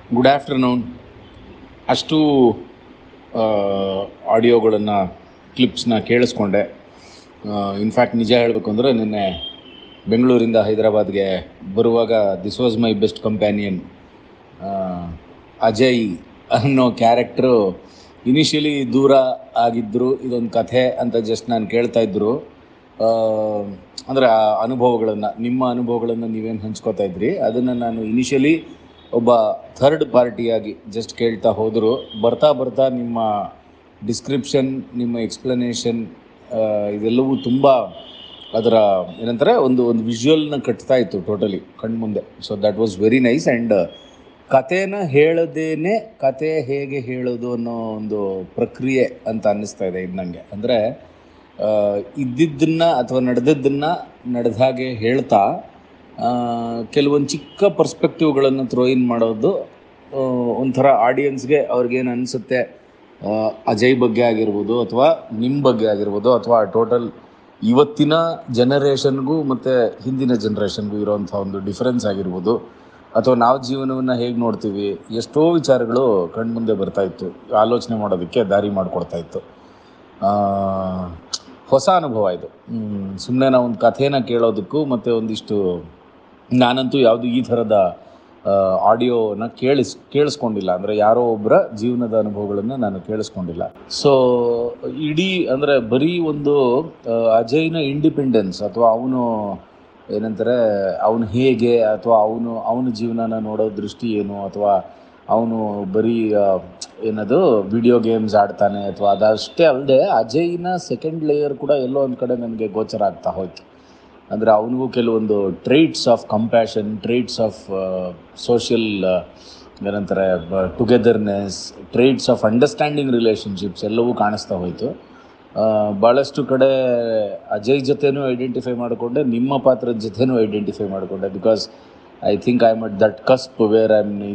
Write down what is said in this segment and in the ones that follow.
Good afternoon. ಅಷ್ಟು ಆಡಿಯೋಗಳನ್ನು ಕ್ಲಿಪ್ಸ್ನ ಕೇಳಿಸ್ಕೊಂಡೆ. In fact ನಿಜ ಹೇಳಬೇಕು ಅಂದರೆ ನಿನ್ನೆ ಬೆಂಗಳೂರಿಂದ ಹೈದರಾಬಾದ್ಗೆ ಬರುವಾಗ this was my best companion. Ajay ಅನ್ನೋ ಕ್ಯಾರೆಕ್ಟ್ರು ಇನಿಷಿಯಲಿ ದೂರ ಆಗಿದ್ದರು, ಇದೊಂದು ಕಥೆ ಅಂತ ಜಸ್ಟ್ ನಾನು ಕೇಳ್ತಾಯಿದ್ರು. ಅಂದರೆ ಆ ಅನುಭವಗಳನ್ನು, ನಿಮ್ಮ ಅನುಭವಗಳನ್ನು ನೀವೇನು ಹಂಚ್ಕೋತಾ ಇದ್ರಿ ಅದನ್ನು ನಾನು ಇನಿಷಿಯಲಿ ಒಬ್ಬ ಥರ್ಡ್ ಪಾರ್ಟಿಯಾಗಿ ಜಸ್ಟ್ ಕೇಳ್ತಾ ಹೋದರು. ಬರ್ತಾ ಬರ್ತಾ ನಿಮ್ಮ ಡಿಸ್ಕ್ರಿಪ್ಷನ್, ನಿಮ್ಮ ಎಕ್ಸ್ಪ್ಲನೇಷನ್ ಇದೆಲ್ಲವೂ ತುಂಬ ಅದರ ಏನಂತಾರೆ ಒಂದು ವಿಜುವಲ್ನ ಕಟ್ತಾ ಇತ್ತು ಟೋಟಲಿ ಕಣ್ಮುಂದೆ. So that was very nice. And ಕಥೆನ ಹೇಳದೇನೆ ಕತೆ ಹೇಗೆ ಹೇಳೋದು ಅನ್ನೋ ಒಂದು ಪ್ರಕ್ರಿಯೆ ಅಂತ ಅನ್ನಿಸ್ತಾ ಇದೆ ಇದು ನನಗೆ. ಅಂದರೆ ಇದ್ದಿದ್ದನ್ನು ಅಥವಾ ನಡೆದದ್ದನ್ನು ನಡೆದ ಹಾಗೆ ಹೇಳ್ತಾ ಕೆಲವೊಂದು ಚಿಕ್ಕ ಪರ್ಸ್ಪೆಕ್ಟಿವ್ಗಳನ್ನು ಥ್ರೋ ಇನ್ ಮಾಡೋದು ಒಂಥರ ಆಡಿಯನ್ಸ್ಗೆ ಅವ್ರಿಗೇನು ಅನಿಸುತ್ತೆ, ಅಜಯ್ ಬಗ್ಗೆ ಆಗಿರ್ಬೋದು ಅಥವಾ ನಿಮ್ಮ ಬಗ್ಗೆ ಆಗಿರ್ಬೋದು ಅಥವಾ ಟೋಟಲ್ ಇವತ್ತಿನ ಜನರೇಷನ್ಗೂ ಮತ್ತು ಹಿಂದಿನ ಜನ್ರೇಷನ್ಗೂ ಇರೋವಂಥ ಒಂದು ಡಿಫರೆನ್ಸ್ ಆಗಿರ್ಬೋದು, ಅಥವಾ ನಾವು ಜೀವನವನ್ನು ಹೇಗೆ ನೋಡ್ತೀವಿ, ಎಷ್ಟೋ ವಿಚಾರಗಳು ಕಣ್ಮುಂದೆ ಬರ್ತಾಯಿತ್ತು, ಆಲೋಚನೆ ಮಾಡೋದಕ್ಕೆ ದಾರಿ ಮಾಡಿಕೊಡ್ತಾಯಿತ್ತು. ಹೊಸ ಅನುಭವ ಇದು. ಸುಮ್ಮನೆ ನಾವು ಒಂದು ಕಥೆನ ಕೇಳೋದಕ್ಕೂ ಮತ್ತು ಒಂದಿಷ್ಟು ನಾನಂತೂ ಯಾವುದು ಈ ಥರದ ಆಡಿಯೋನ ಕೇಳಿಸ್ಕೊಂಡಿಲ್ಲ. ಅಂದರೆ ಯಾರೋ ಒಬ್ಬರ ಜೀವನದ ಅನುಭವಗಳನ್ನು ನಾನು ಕೇಳಿಸ್ಕೊಂಡಿಲ್ಲ. ಸೊ ಇಡೀ ಅಂದರೆ ಬರೀ ಒಂದು ಅಜಯ್ನ ಇಂಡಿಪೆಂಡೆನ್ಸ್ ಅಥವಾ ಅವನು ಏನಂತಾರೆ ಅವನು ಹೇಗೆ ಅಥವಾ ಅವನ ಜೀವನನ ನೋಡೋ ದೃಷ್ಟಿ ಏನು, ಅಥವಾ ಅವನು ಬರೀ ಏನದು ವಿಡಿಯೋ ಗೇಮ್ಸ್ ಆಡ್ತಾನೆ ಅಥವಾ ಅದಷ್ಟೇ ಅಲ್ಲದೆ ಅಜಯ್ನ ಸೆಕೆಂಡ್ ಲೇಯರ್ ಕೂಡ ಎಲ್ಲೋ ಒಂದು ಕಡೆ ನನಗೆ ಗೋಚರ ಆಗ್ತಾ ಹೋಯ್ತು. ಅಂದರೆ ಅವನಿಗೂ ಕೆಲವೊಂದು traits of compassion, traits of social ಏನಂತಾರೆ togetherness, traits of understanding relationships ಎಲ್ಲವೂ ಕಾಣಿಸ್ತಾ ಹೋಯಿತು. ಭಾಳಷ್ಟು ಕಡೆ ಅಜಯ್ ಜೊತೆನೂ ಐಡೆಂಟಿಫೈ ಮಾಡಿಕೊಂಡೆ, ನಿಮ್ಮ ಪಾತ್ರದ ಜೊತೆನೂ ಐಡೆಂಟಿಫೈ ಮಾಡಿಕೊಂಡೆ. Because I think I am at that cusp where I am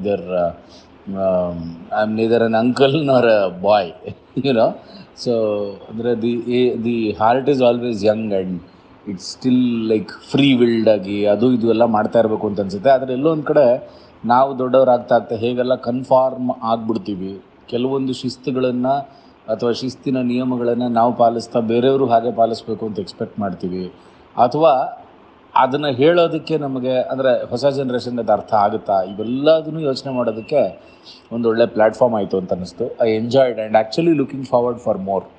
neither an uncle nor a boy, you know. So ಅಂದರೆ the heart is always young and it's still like free wild ಆಗಿ ಅದು ಇದು ಎಲ್ಲ ಮಾಡ್ತಾ ಇರಬೇಕು ಅಂತ ಅನಿಸುತ್ತೆ. ಆದರೆ ಎಲ್ಲೋ ಒಂದು ಕಡೆ ನಾವು ದೊಡ್ಡವರಾಗ್ತಾ ಹೇಗೆಲ್ಲ ಕನ್ಫಾರ್ಮ್ ಆಗಿಬಿಡ್ತೀವಿ, ಕೆಲವೊಂದು ಶಿಸ್ತುಗಳನ್ನು ಅಥವಾ ಶಿಸ್ತಿನ ನಿಯಮಗಳನ್ನು ನಾವು ಪಾಲಿಸ್ತಾ ಬೇರೆಯವರು ಹಾಗೆ ಪಾಲಿಸ್ಬೇಕು ಅಂತ ಎಕ್ಸ್ಪೆಕ್ಟ್ ಮಾಡ್ತೀವಿ, ಅಥವಾ ಅದನ್ನು ಹೇಳೋದಕ್ಕೆ ನಮಗೆ ಅಂದರೆ ಹೊಸ ಜನ್ರೇಷನ್ಗೆ ಅದು ಅರ್ಥ ಆಗುತ್ತಾ, ಇವೆಲ್ಲದನ್ನು ಯೋಚನೆ ಮಾಡೋದಕ್ಕೆ ಒಂದೊಳ್ಳೆ ಪ್ಲ್ಯಾಟ್ಫಾರ್ಮ್ ಆಯಿತು ಅಂತ ಅನ್ನಿಸ್ತು. I enjoyed and actually looking forward for more.